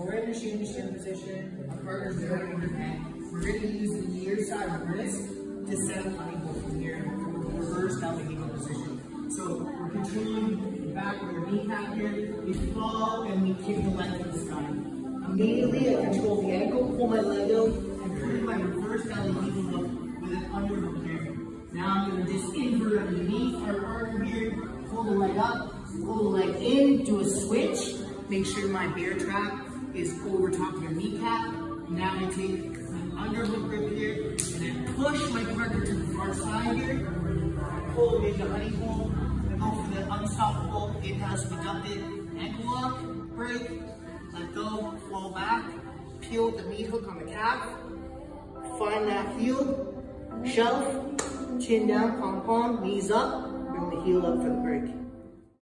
we're in the Shin2Shin position. Our partner's grabbing her neck. We're going to use the near side of the wrist to set up HoneyHole from here, from the reverse down the heel position. So we're continuing back with our kneecap here. We fall and we kick the leg to the sky. Immediately I control the ankle, pull my leg out, and put my reverse down the heel hook with an underhook here. Now I'm going to just invert underneath our arm here, pull the leg up, pull the leg in, do a switch. Make sure my bear trap is over top of your kneecap. Now I take an underhook grip here, and then push my partner to the far side here. Pull into HoneyHole, and go for the unstoppable in-house deducted anklelock break. Let go, fall back, peel the meat hook on the calf, find that heel, shelf, chin down, palm, knees up, bring the heel up for the break.